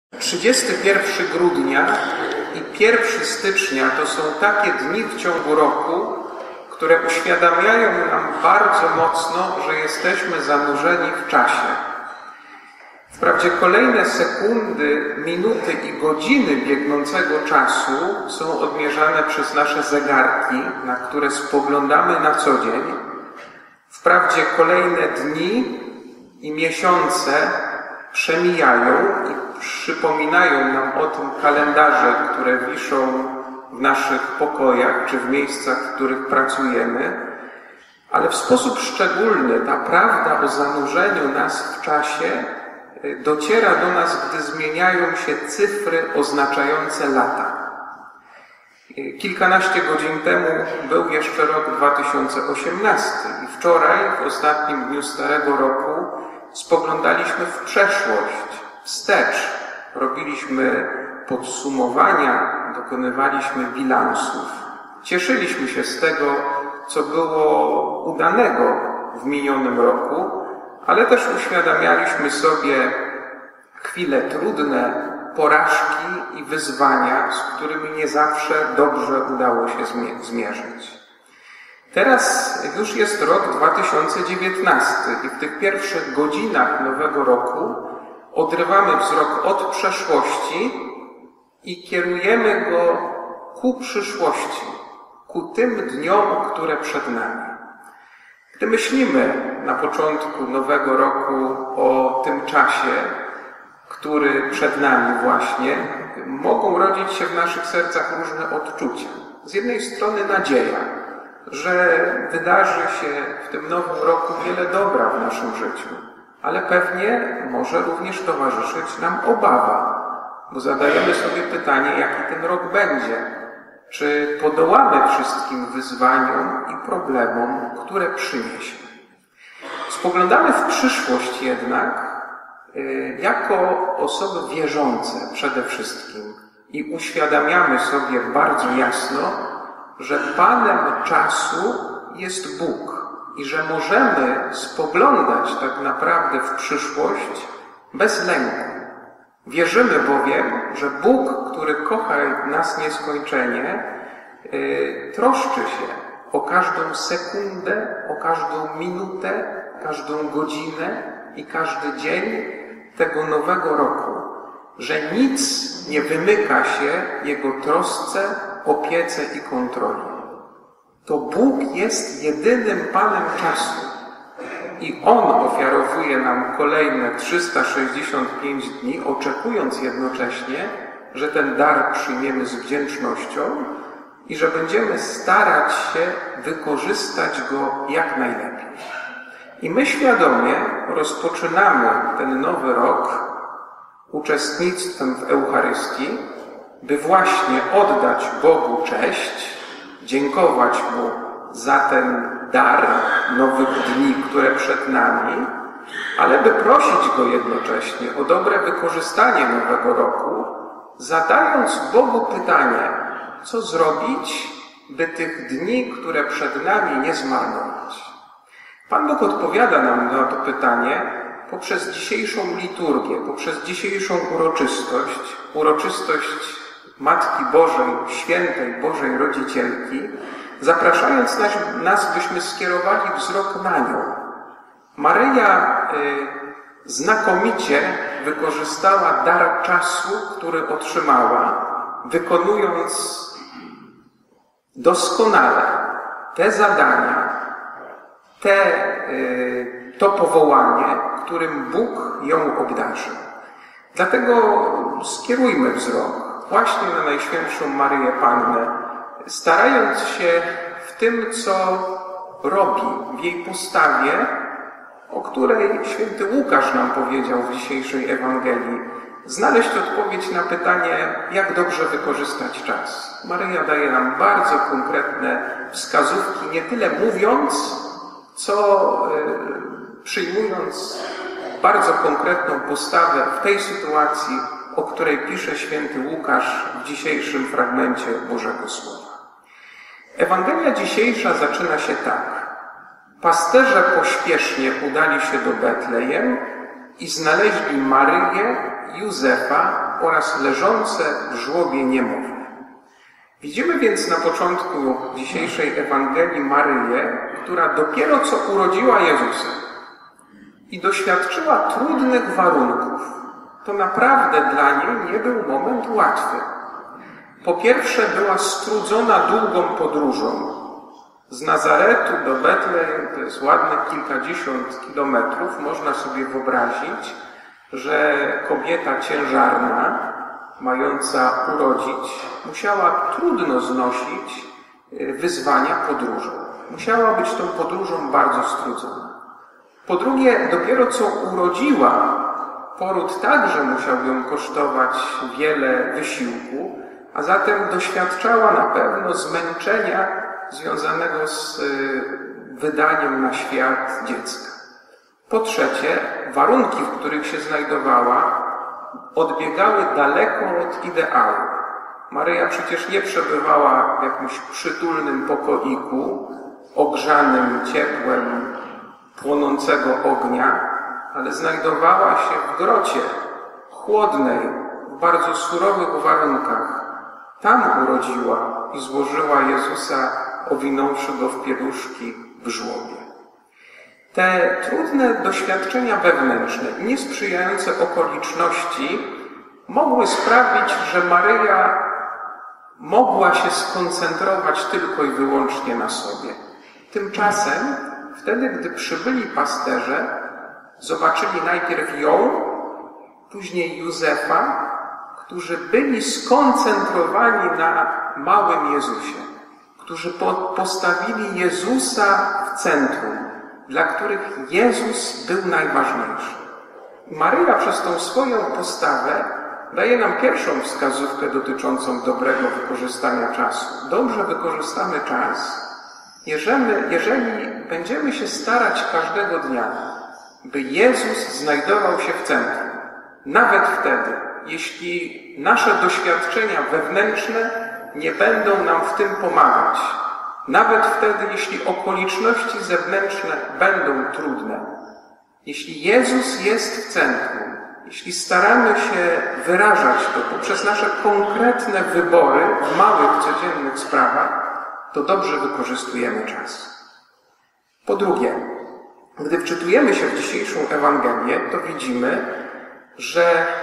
31 grudnia i 1 stycznia to są takie dni w ciągu roku, które uświadamiają nam bardzo mocno, że jesteśmy zanurzeni w czasie. Wprawdzie kolejne sekundy, minuty i godziny biegnącego czasu są odmierzane przez nasze zegarki, na które spoglądamy na co dzień. Wprawdzie kolejne dni i miesiące przemijają i przypominają nam o tym kalendarze, które wiszą w naszych pokojach czy w miejscach, w których pracujemy, ale w sposób szczególny ta prawda o zanurzeniu nas w czasie dociera do nas, gdy zmieniają się cyfry oznaczające lata. Kilkanaście godzin temu był jeszcze rok 2018 i wczoraj, w ostatnim dniu Starego Roku, spoglądaliśmy w przeszłość, wstecz. Robiliśmy podsumowania, dokonywaliśmy bilansów. Cieszyliśmy się z tego, co było udanego w minionym roku, ale też uświadamialiśmy sobie chwile trudne, porażki i wyzwania, z którymi nie zawsze dobrze udało się zmierzyć. Teraz już jest rok 2019 i w tych pierwszych godzinach nowego roku odrywamy wzrok od przeszłości i kierujemy go ku przyszłości, ku tym dniom, które przed nami. Gdy myślimy na początku nowego roku o tym czasie, który przed nami właśnie, mogą rodzić się w naszych sercach różne odczucia. Z jednej strony nadzieja, że wydarzy się w tym nowym roku wiele dobra w naszym życiu, ale pewnie może również towarzyszyć nam obawa, bo zadajemy sobie pytanie, jaki ten rok będzie. Czy podołamy wszystkim wyzwaniom i problemom, które przyniesie? Spoglądamy w przyszłość jednak jako osoby wierzące przede wszystkim i uświadamiamy sobie bardzo jasno, że Panem czasu jest Bóg i że możemy spoglądać tak naprawdę w przyszłość bez lęku. Wierzymy bowiem, że Bóg, który kocha nas nieskończenie, troszczy się o każdą sekundę, o każdą minutę, każdą godzinę i każdy dzień tego nowego roku, że nic nie wymyka się Jego trosce, opiece i kontroli. To Bóg jest jedynym Panem czasu i On ofiarowuje nam kolejne 365 dni, oczekując jednocześnie, że ten dar przyjmiemy z wdzięcznością i że będziemy starać się wykorzystać go jak najlepiej. I my świadomie rozpoczynamy ten nowy rok uczestnictwem w Eucharystii, by właśnie oddać Bogu cześć, dziękować Mu za ten dar nowych dni, które przed nami, ale by prosić Go jednocześnie o dobre wykorzystanie nowego roku, zadając Bogu pytanie, co zrobić, by tych dni, które przed nami, nie zmarnować. Pan Bóg odpowiada nam na to pytanie poprzez dzisiejszą liturgię, poprzez dzisiejszą uroczystość Matki Bożej, Świętej Bożej Rodzicielki, zapraszając nas, byśmy skierowali wzrok na nią. Maryja znakomicie wykorzystała dar czasu, który otrzymała, wykonując doskonale te zadania, to powołanie, którym Bóg ją obdarzył. Dlatego skierujmy wzrok właśnie na Najświętszą Maryję Pannę, starając się w tym, co robi, w jej postawie, o której święty Łukasz nam powiedział w dzisiejszej Ewangelii, znaleźć odpowiedź na pytanie, jak dobrze wykorzystać czas. Maryja daje nam bardzo konkretne wskazówki, nie tyle mówiąc, co przyjmując bardzo konkretną postawę w tej sytuacji, o której pisze święty Łukasz w dzisiejszym fragmencie Bożego Słowa. Ewangelia dzisiejsza zaczyna się tak. Pasterze pośpiesznie udali się do Betlejem i znaleźli Maryję, Józefa oraz leżące w żłobie niemowlę. Widzimy więc na początku dzisiejszej Ewangelii Maryję, która dopiero co urodziła Jezusa i doświadczyła trudnych warunków. To naprawdę dla niej nie był moment łatwy. Po pierwsze była strudzona długą podróżą. Z Nazaretu do Betlejem to jest ładnych kilkadziesiąt kilometrów. Można sobie wyobrazić, że kobieta ciężarna, mająca urodzić, musiała trudno znosić wyzwania podróżą. Musiała być tą podróżą bardzo strudzona. Po drugie, dopiero co urodziła, poród także musiał ją kosztować wiele wysiłku, a zatem doświadczała na pewno zmęczenia związanego z wydaniem na świat dziecka. Po trzecie, warunki, w których się znajdowała, odbiegały daleko od ideału. Maryja przecież nie przebywała w jakimś przytulnym pokoiku, ogrzanym ciepłem płonącego ognia, ale znajdowała się w grocie, chłodnej, w bardzo surowych warunkach. Tam urodziła i złożyła Jezusa, owinąwszy go w pieluszki w żłobie. Te trudne doświadczenia wewnętrzne i niesprzyjające okoliczności mogły sprawić, że Maryja mogła się skoncentrować tylko i wyłącznie na sobie. Tymczasem, wtedy, gdy przybyli pasterze, zobaczyli najpierw ją, później Józefa, którzy byli skoncentrowani na małym Jezusie, którzy postawili Jezusa w centrum, dla których Jezus był najważniejszy. Maryja przez tą swoją postawę daje nam pierwszą wskazówkę dotyczącą dobrego wykorzystania czasu. Dobrze wykorzystamy czas, jeżeli będziemy się starać każdego dnia, by Jezus znajdował się w centrum. Nawet wtedy, jeśli nasze doświadczenia wewnętrzne nie będą nam w tym pomagać. Nawet wtedy, jeśli okoliczności zewnętrzne będą trudne. Jeśli Jezus jest w centrum, jeśli staramy się wyrażać to poprzez nasze konkretne wybory w małych, codziennych sprawach, to dobrze wykorzystujemy czas. Po drugie, gdy wczytujemy się w dzisiejszą Ewangelię, to widzimy, że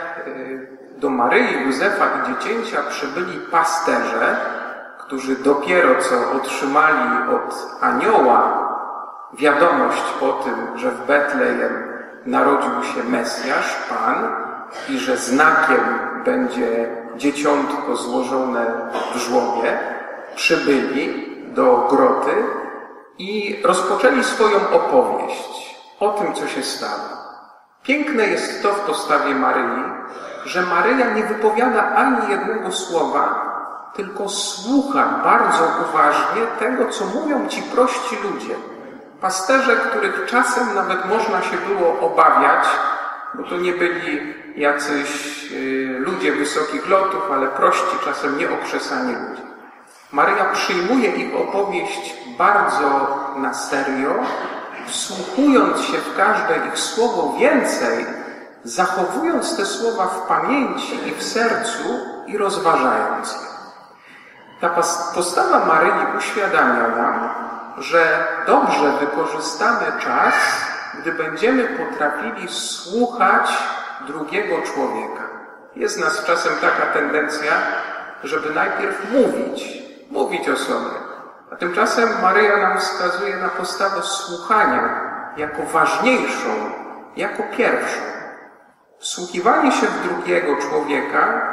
do Maryi, Józefa i dziecięcia przybyli pasterze, którzy dopiero co otrzymali od anioła wiadomość o tym, że w Betlejem narodził się Mesjasz, Pan, i że znakiem będzie dzieciątko złożone w żłobie, przybyli do groty i rozpoczęli swoją opowieść o tym, co się stało. Piękne jest to w postawie Maryi, że Maryja nie wypowiada ani jednego słowa, tylko słucha bardzo uważnie tego, co mówią ci prości ludzie. Pasterze, których czasem nawet można się było obawiać, bo to nie byli jacyś ludzie wysokich lotów, ale prości, czasem nieokrzesani ludzie. Maryja przyjmuje ich opowieść bardzo na serio, wsłuchując się w każde ich słowo, więcej, zachowując te słowa w pamięci i w sercu i rozważając je. Ta postawa Maryi uświadamia nam, że dobrze wykorzystamy czas, gdy będziemy potrafili słuchać drugiego człowieka. Jest w nas czasem taka tendencja, żeby najpierw mówić o sobie. A tymczasem Maryja nam wskazuje na postawę słuchania jako ważniejszą, jako pierwszą. Wsłuchiwanie się w drugiego człowieka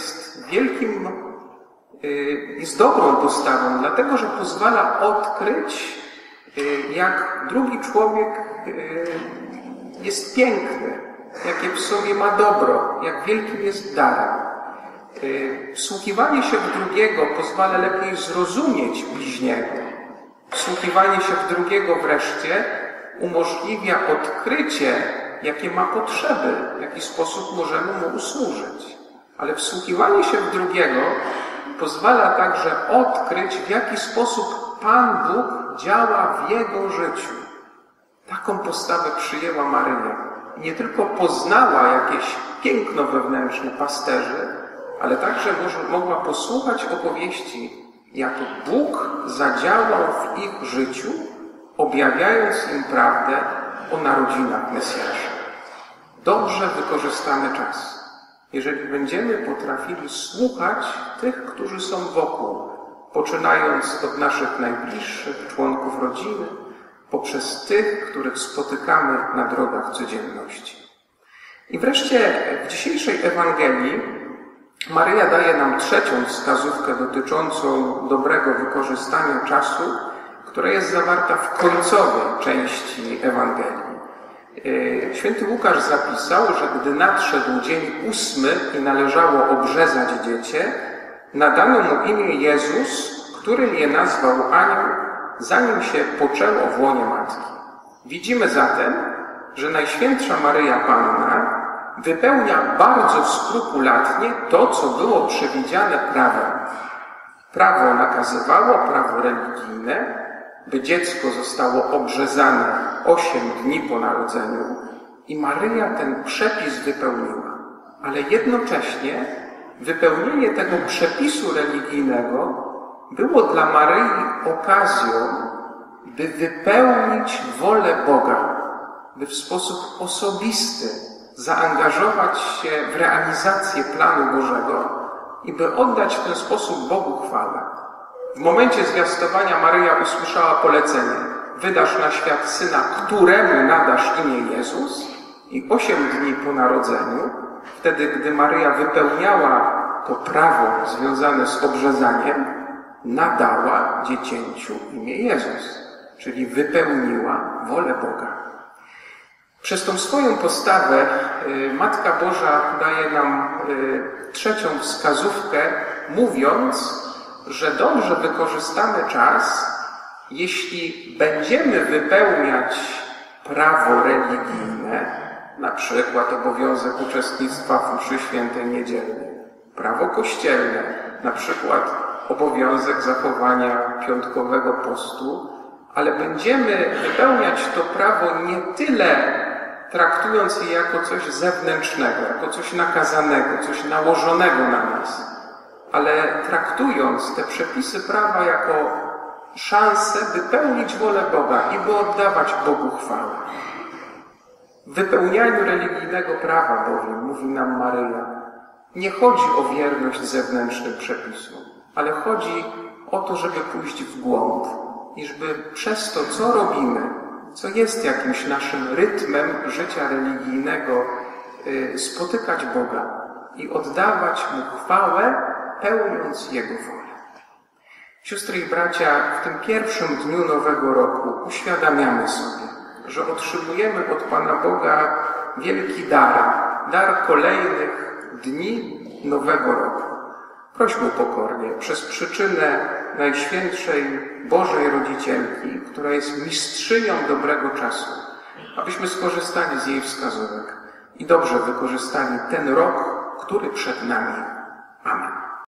jest dobrą postawą, dlatego że pozwala odkryć, jak drugi człowiek jest piękny, jakie w sobie ma dobro, jak wielkim jest darem. Wsłuchiwanie się w drugiego pozwala lepiej zrozumieć bliźniego. Wsłuchiwanie się w drugiego wreszcie umożliwia odkrycie, jakie ma potrzeby, w jaki sposób możemy mu usłużyć. Ale wsłuchiwanie się w drugiego pozwala także odkryć, w jaki sposób Pan Bóg działa w jego życiu. Taką postawę przyjęła Maryja. Nie tylko poznała jakieś piękno wewnętrzne pasterzy, ale także mogła posłuchać opowieści, jak Bóg zadziałał w ich życiu, objawiając im prawdę o narodzinach Mesjasza. Dobrze wykorzystamy czas. Jeżeli będziemy potrafili słuchać tych, którzy są wokół, poczynając od naszych najbliższych członków rodziny, poprzez tych, których spotykamy na drogach codzienności. I wreszcie w dzisiejszej Ewangelii Maryja daje nam trzecią wskazówkę dotyczącą dobrego wykorzystania czasu, która jest zawarta w końcowej części Ewangelii. Święty Łukasz zapisał, że gdy nadszedł dzień 8 i należało obrzezać dziecię, nadano mu imię Jezus, którym je nazwał anioł, zanim się poczęło w łonie matki. Widzimy zatem, że Najświętsza Maryja Panna wypełnia bardzo skrupulatnie to, co było przewidziane prawem. Prawo nakazywało, prawo religijne, by dziecko zostało obrzezane 8 dni po narodzeniu i Maryja ten przepis wypełniła. Ale jednocześnie wypełnienie tego przepisu religijnego było dla Maryi okazją, by wypełnić wolę Boga, by w sposób osobisty zaangażować się w realizację planu Bożego i by oddać w ten sposób Bogu chwałę. W momencie zwiastowania Maryja usłyszała polecenie: wydasz na świat syna, któremu nadasz imię Jezus, i 8 dni po narodzeniu, wtedy gdy Maryja wypełniała to prawo związane z obrzezaniem, nadała dziecięciu imię Jezus, czyli wypełniła wolę Boga. Przez tą swoją postawę Matka Boża daje nam trzecią wskazówkę, mówiąc, że dobrze wykorzystamy czas, jeśli będziemy wypełniać prawo religijne, na przykład obowiązek uczestnictwa w mszy świętej niedzielnej, prawo kościelne, na przykład obowiązek zachowania piątkowego postu, ale będziemy wypełniać to prawo nie tyle traktując je jako coś zewnętrznego, jako coś nakazanego, coś nałożonego na nas, ale traktując te przepisy prawa jako szansę, by pełnić wolę Boga i by oddawać Bogu chwałę. W wypełnianiu religijnego prawa bowiem, mówi nam Maryja, nie chodzi o wierność zewnętrznym przepisom, ale chodzi o to, żeby pójść w głąb i żeby przez to, co robimy, co jest jakimś naszym rytmem życia religijnego, spotykać Boga i oddawać Mu chwałę, pełniąc Jego wolę. Siostry i bracia, w tym pierwszym dniu Nowego Roku uświadamiamy sobie, że otrzymujemy od Pana Boga wielki dar kolejnych dni Nowego Roku. Prośmy pokornie, przez przyczynę Najświętszej Bożej Rodzicielki, która jest mistrzynią dobrego czasu, abyśmy skorzystali z jej wskazówek i dobrze wykorzystali ten rok, który przed nami.